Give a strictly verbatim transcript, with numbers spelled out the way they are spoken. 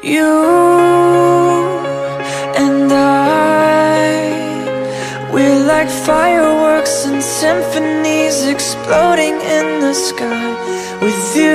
You and I, we're like fireworks and symphonies exploding in the sky. With you